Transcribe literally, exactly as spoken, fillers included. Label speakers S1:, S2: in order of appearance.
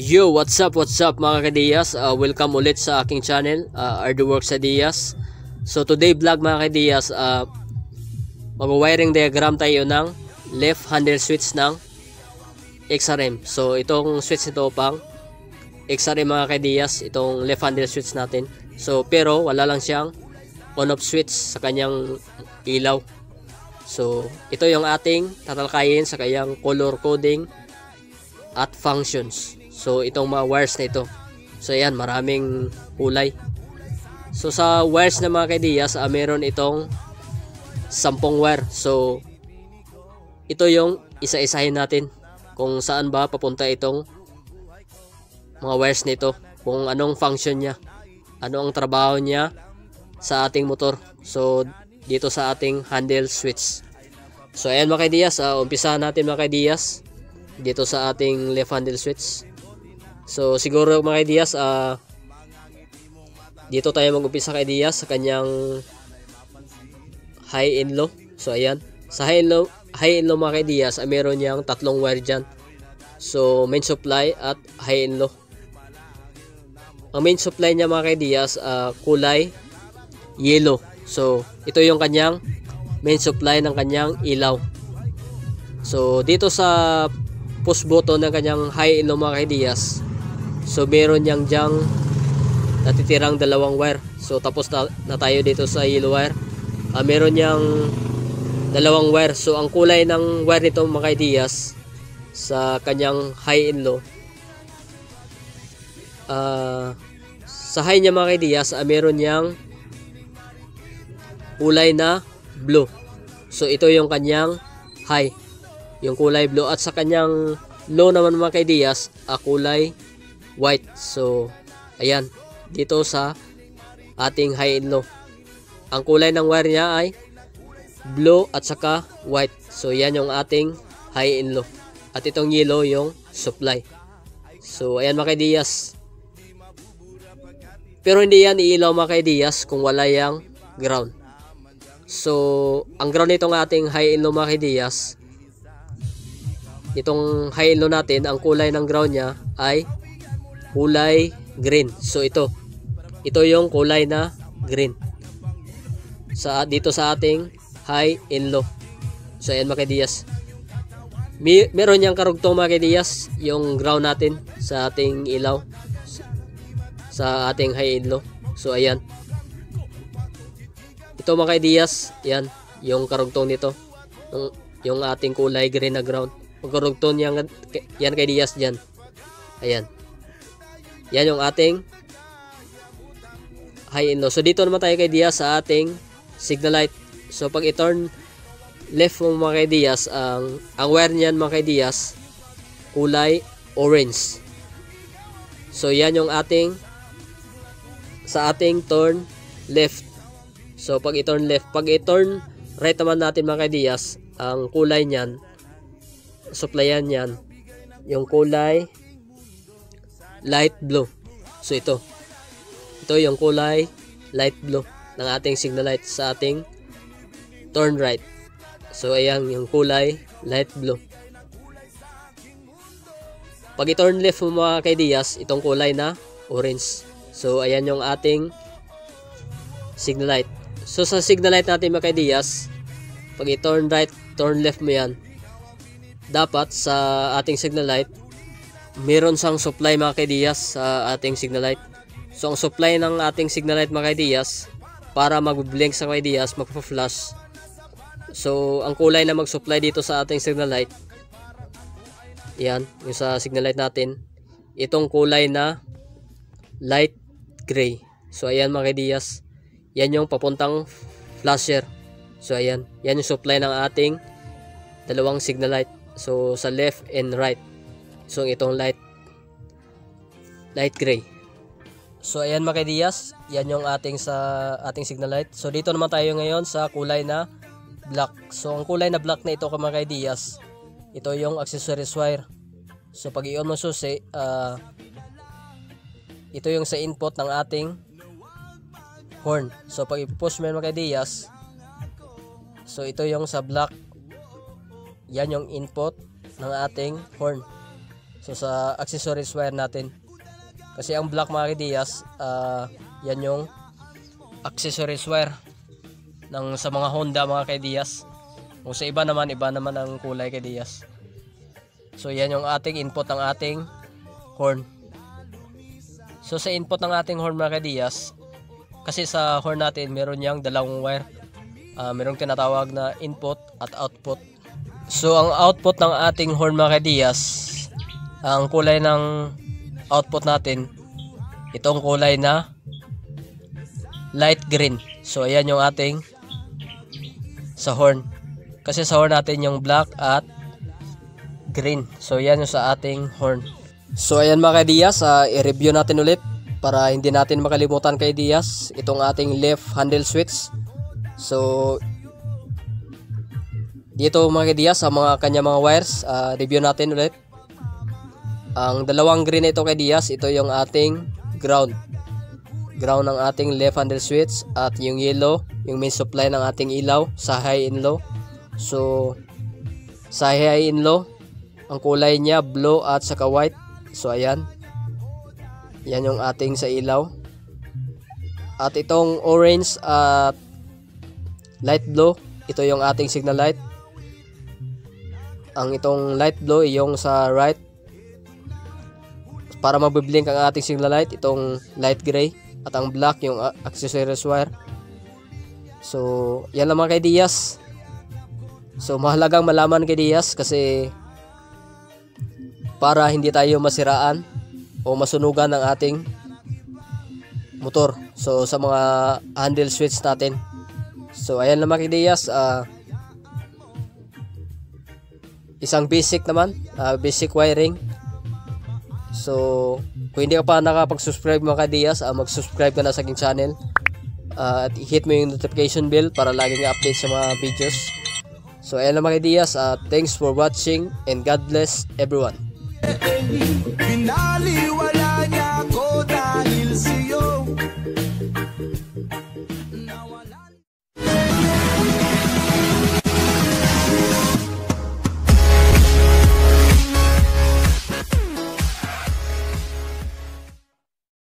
S1: Yo, what's up, what's up mga kadiyas? Uh, welcome ulit sa aking channel, uh, Arduworks Adiyas. So today vlog mga kadiyas, uh, mag-wiring diagram tayo ng left handle switch ng X R M. So itong switch nito pang X R M mga kadiyas, itong left handle switch natin. So pero wala lang siyang on-off switch sa kanyang ilaw. So ito yung ating tatalakayin sa kanyang color coding at functions. So itong mga wires na ito, so ayan, maraming kulay. So sa wires na mga kadiyas, uh, meron itong sampung wire. So ito yung isa-isahin natin kung saan ba papunta itong mga wires nito, kung anong function niya, ano ang trabaho niya sa ating motor. So dito sa ating handle switch. So ayan mga kadiyas, uh, umpisahan natin mga kadiyas dito sa ating left handle switch. So siguro mga kadiyas, uh, dito tayo mag-umpisa kadiyas sa kanyang high and low. So ayan, sa high and low, high and low mga kadiyas, uh, meron niyang tatlong wire dyan. So main supply at high and low. Ang main supply niya mga kadiyas, uh, kulay yellow. So ito yung kanyang main supply ng kanyang ilaw. So dito sa push button ng kanyang high and low mga kadiyas, so meron niyang dyang natitirang dalawang wire. So tapos na, na tayo dito sa yellow wire. Uh, meron niyang dalawang wire. So ang kulay ng wire nito mga kadiyas sa kanyang high and low, uh, sa high niya mga kadiyas, uh, meron niyang kulay na blue. So ito yung kanyang high, yung kulay blue. At sa kanyang low naman mga kadiyas, uh, kulay white. So ayan, dito sa ating high and low, ang kulay ng wire niya ay blue at saka white. So yan yung ating high and low. At itong yellow yung supply. So ayan mga kadiyas. Pero hindi yan iilaw mga kadiyas kung wala yang ground. So ang ground nitong ating high and low mga kadiyas, itong high and low natin, ang kulay ng ground niya ay kulay green. So ito, ito yung kulay na green sa dito sa ating high and low. So ayan mga kadiyas, May, meron niyang karugtong mga kadiyas yung ground natin sa ating ilaw sa ating high and low. So ayan, ito mga kadiyas, yan yung karugtong nito, yung, yung ating kulay green na ground. Magkarugtong yan, yan kadiyas dyan. Ayan, yan yung ating high and low. So dito naman tayo kadiyas sa ating signal light. So pag i-turn left mo mga kadiyas, ang, ang wire niyan mga kadiyas, kulay orange. So yan yung ating sa ating turn left. So pag i-turn left, pag i-turn right naman natin mga kadiyas, ang kulay niyan, supplyan niyan, yung kulay light blue. So ito, ito yung kulay light blue ng ating signal light sa ating turn right. So ayan yung kulay light blue. Pag i-turn left mo mga kadiyas, itong kulay na orange. So ayan yung ating signal light. So sa signal light natin mga kadiyas, pag i-turn right, turn left mo yan, dapat sa ating signal light meron sang supply mga kadiyas sa ating signal light. So ang supply ng ating signal light mga kadiyas, para mag-blink sa kadiyas, magpa-flash. So ang kulay na mag-supply dito sa ating signal light, yan yung sa signal light natin, itong kulay na light gray. So ayan mga kadiyas, yan yung papuntang flasher. So ayan, yan yung supply ng ating dalawang signal light. So sa left and right. So itong light light gray. So ayan mga kadiyas, yan yung ating sa ating signal light. So dito naman tayo ngayon sa kulay na black. So ang kulay na black na ito mga kadiyas, ito yung accessories wire. So pag i-on mo susi, uh, ito yung sa input ng ating horn. So pag i-push mo mga kadiyas, so ito yung sa black, yan yung input ng ating horn. So sa accessories wire natin. Kasi ang black mga kidiyas, uh, yan yung accessories wire ng sa mga Honda mga kidiyas. Kung sa iba naman, iba naman ang kulay kidiyas. So yan yung ating input ng ating horn. So sa input ng ating horn mga kidiyas, kasi sa horn natin meron yang dalawang wire. Uh, merong tinatawag na input at output. So ang output ng ating horn mga kidiyas, ang kulay ng output natin, itong kulay na light green. So ayan yung ating sa horn. Kasi sa horn natin yung black at green. So yan yung sa ating horn. So ayan mga kidiyas, uh, i-review natin ulit para hindi natin makalimutan kay Diaz itong ating left handle switch. So dito mga kidiyas sa mga kanya mga wires, uh, review natin ulit. Ang dalawang green na ito kay Diaz, ito yung ating ground. Ground ng ating left handle switch, at yung yellow, yung main supply ng ating ilaw sa high and low. So sa high and low, ang kulay niya blue at saka white. So ayan. Yan yung ating sa ilaw. At itong orange at light blue, ito yung ating signal light. Ang itong light blue yung sa right, para mabiblink ang ating signal light, itong light gray, at ang black yung accessories wire. So yan lang mga kay Diaz. So mahalagang malaman kay Diaz kasi para hindi tayo masiraan o masunugan ng ating motor. So sa mga handle switch natin. So ayan lang mga kay Diaz, uh, isang basic naman, uh, basic wiring. So kung hindi ka pa nakapag-subscribe mga ka-Diaz, uh, mag-subscribe ka na sa aking channel, uh, at hit mo yung notification bell para laging update sa mga videos. So ayan lang mga ka-Diaz, uh, thanks for watching and God bless everyone.